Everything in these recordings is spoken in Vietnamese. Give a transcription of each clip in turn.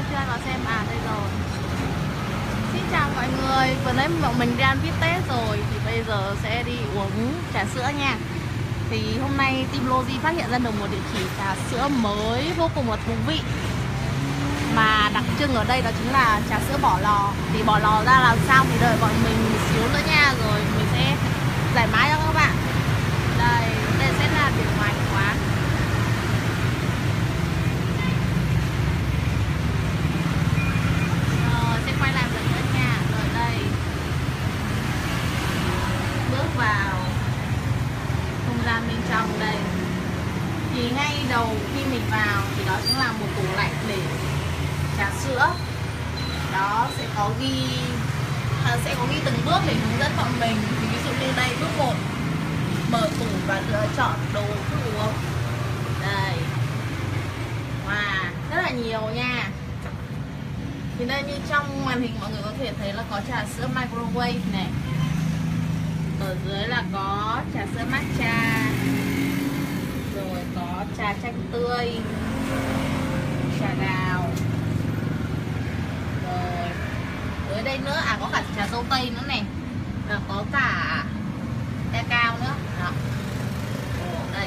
chưa có xem đây rồi. Xin chào mọi người, vừa nãy bọn mình đi ăn bít tết rồi thì bây giờ sẽ đi uống trà sữa nha. Thì hôm nay team Logi phát hiện ra được một địa chỉ trà sữa mới vô cùng là thú vị. Mà đặc trưng ở đây đó chính là trà sữa bỏ lò. Thì bỏ lò ra làm sao thì đợi bọn mình một xíu nữa nha, rồi mình sẽ giải mã cho các bạn. Đây sẽ là bên ngoài của quán. Rồi sẽ quay lại lần nữa nha. Rồi đây, bước vào không gian bên trong đây. Thì ngay đầu khi mình vào thì đó chính là một tủ lạnh để trà sữa. Đó sẽ có ghi từng bước để hướng dẫn bọn mình. Thì ví dụ như đây, bước 1 mở tủ và lựa chọn đồ thức uống. Đây, wow, rất là nhiều nha. Thì đây, như trong màn hình mọi người có thể thấy là có trà sữa microwave này. Ở dưới là có trà sữa matcha, rồi có trà chanh tươi, trà đào. Rồi dưới đây nữa, có cả trà dâu tây nữa này. Và có cả ca cao nữa. Đó. Đây.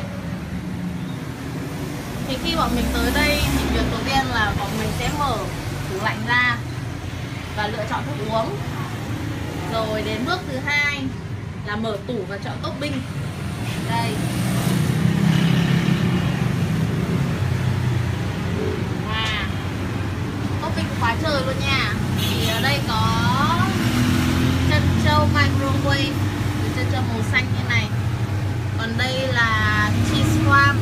Thì khi bọn mình tới đây thì việc đầu tiên là bọn mình sẽ mở tủ lạnh ra và lựa chọn thức uống. Rồi đến bước thứ hai là mở tủ và chọn topping. Đây. Wow, topping quá trời luôn nha. Thì ở đây có chân trâu microwave, chân trâu màu xanh như này. Còn đây là cheese farm,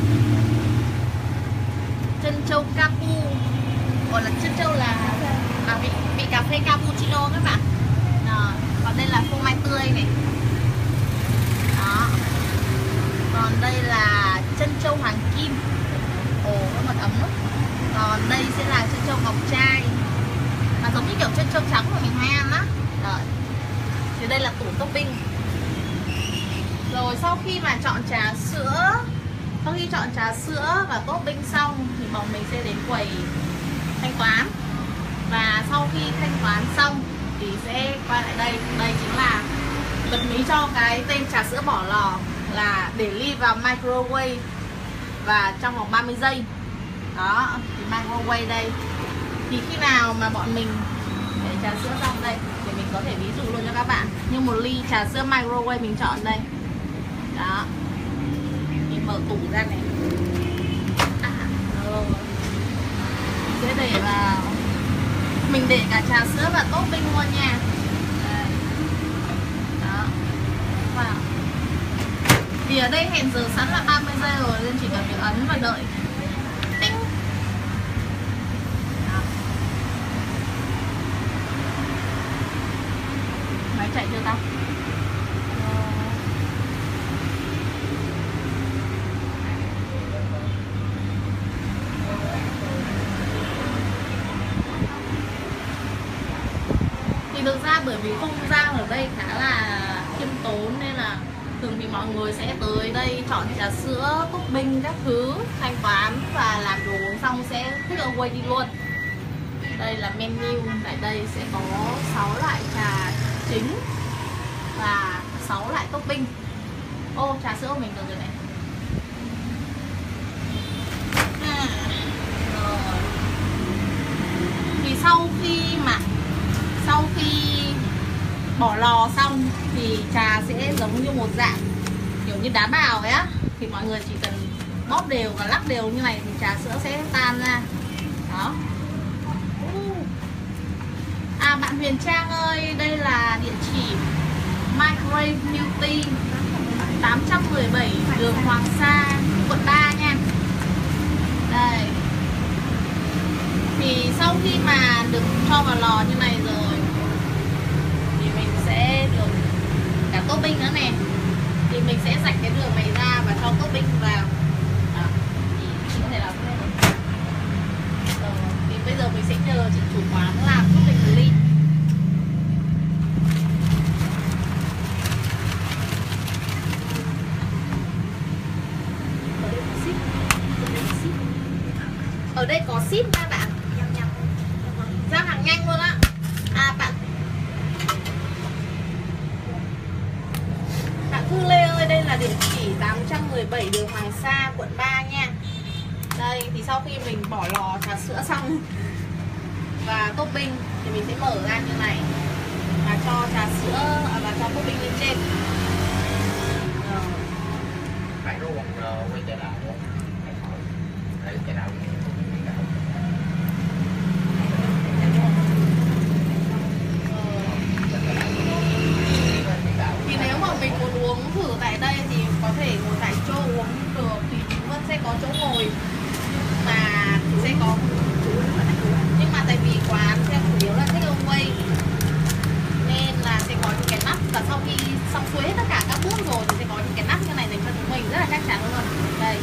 chân trâu capu, gọi là chân trâu là vị cà phê cappuccino các bạn. Đó. Còn đây là phô mai tươi này. Đó. Còn đây là chân trâu hoàng kim. Nó mật ấm lắm. Còn đây sẽ là chân trâu ngọc trai, mà giống như kiểu chân trâu trắng mà mình hay ăn á. Rồi. Thì đây là tủ topping. Rồi sau khi mà chọn trà sữa và topping xong thì bọn mình sẽ đến quầy thanh toán. Và sau khi thanh toán xong thì sẽ quay lại đây. Đây chính là bật mí cho cái tên trà sữa bỏ lò là để ly vào microwave và trong vòng 30 giây. Đó, thì microwave đây. Thì khi nào mà bọn mình để trà sữa xong đây thì mình có thể ví dụ luôn cho các bạn. Như một ly trà sữa microwave mình chọn đây. Đó. Mình mở tủ ra này. Sẽ để vào. Mình để cả trà sữa và topping luôn nha. Đây. Đó. Wow. Thì ở đây hẹn giờ sẵn là 30 giây rồi nên chỉ cần việc ấn và đợi. Tinh. Đó. Máy chạy chưa ta? Thực ra bởi vì không gian ở đây khá là khiêm tốn nên là thường thì mọi người sẽ tới đây chọn trà sữa, topping các thứ, thanh toán và làm đồ uống xong sẽ take away đi luôn. Đây là menu, tại đây sẽ có 6 loại trà chính và 6 loại topping. Trà sữa của mình được rồi này. Rồi. Thì sau khi bỏ lò xong thì trà sẽ giống như một dạng kiểu như đá bào ấy á. Thì mọi người chỉ cần bóp đều và lắc đều như này thì trà sữa sẽ tan ra. Đó. Bạn Huyền Trang ơi, đây là địa chỉ Microwave Beauty 817 đường Hoàng Sa, quận 3 nha. Đây. Thì sau khi mà được cho vào lò như này rồi thì mình sẽ được cả topping nữa nè. Thì mình sẽ rạch cái đường này ra và cho topping vào. Đó. Thì chị có thể làm thế này. Thì bây giờ mình sẽ nhờ chị chủ quán làm giúp mình một ly. Ở đây có ship các bạn. nhanh luôn á. Bạn Thư Lê ơi, đây là địa chỉ 817 đường Hoàng Sa, quận 3 nha. Đây thì sau khi mình bỏ lò trà sữa xong và topping thì mình sẽ mở ra như này và cho trà sữa và cho topping lên trên. Bạn có quay chợ đào không? Đấy, chợ đào. Thì nếu mà mình muốn uống thử tại đây thì có thể ngồi tại chỗ uống được, thì chúng vẫn sẽ có chỗ ngồi và sẽ có, nhưng mà tại vì quán sẽ chủ yếu là take away nên là sẽ có những cái nắp, và sau khi xong xuôi hết tất cả các bước rồi thì sẽ có những cái nắp như này dành cho chúng mình rất là chắc chắn luôn. Đây,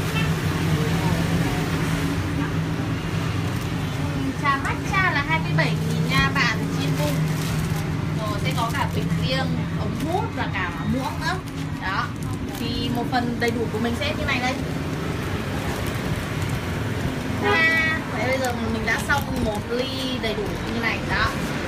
trà matcha là 27.000 nha bạn Chin Vung. Rồi sẽ có cả bịch riêng, ống hút và cả muỗng nữa. Đó, thì một phần đầy đủ của mình sẽ như này đây. Vậy bây giờ mình đã xong một ly đầy đủ như này đó.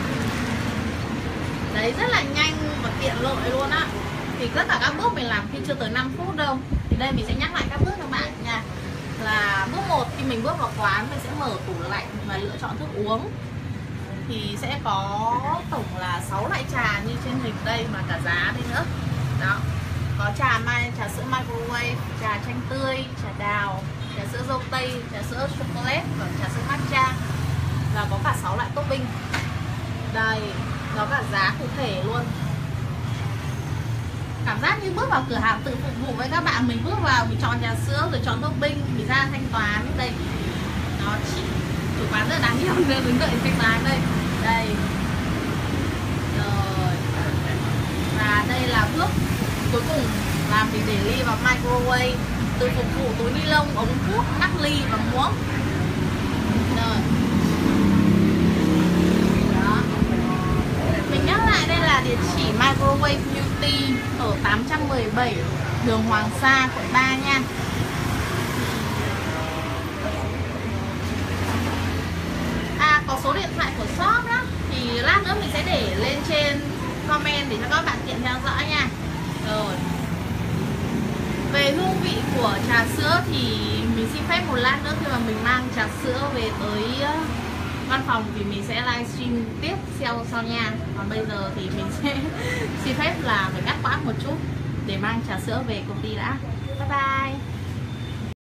Đấy, rất là nhanh và tiện lợi luôn á. Thì tất cả các bước mình làm khi chưa tới 5 phút đâu. Thì đây mình sẽ nhắc lại các bước cho bạn nha. Là bước 1, khi mình bước vào quán mình sẽ mở tủ lạnh và lựa chọn thức uống. Thì sẽ có tổng là 6 loại trà như trên hình đây, mà cả giá đây nữa. Đó, có trà sữa microwave, trà chanh tươi, trà đào, trà sữa dâu tây, trà sữa chocolate và trà sữa matcha. Và có cả 6 loại topping. Đây, có cả giá cụ thể luôn. Cảm giác như bước vào cửa hàng tự phục vụ với các bạn. Mình bước vào, mình chọn trà sữa rồi chọn topping, mình ra thanh toán. Đây, nó chỉ chủ quán rất là đáng yêu nên đứng đợi thanh toán đây. Đây. Rồi. Và đây là bước cuối cùng là mình để ly vào microwave, tự phục vụ túi ni lông, ống hút, nắp ly và muỗng. Rồi. Đó. Mình nhắc lại, đây là địa chỉ Microwave Beauty ở 817 đường Hoàng Sa, quận 3 nha. Có số điện thoại của shop đó, thì lát nữa mình sẽ để lên trên comment để cho các bạn tiện theo dõi nha. Rồi, về hương vị của trà sữa thì mình xin phép một lát nữa khi mà mình mang trà sữa về tới văn phòng thì mình sẽ livestream tiếp sau nha. Còn bây giờ thì mình sẽ xin phép là phải ngắt quãng một chút để mang trà sữa về công ty đã. Bye bye.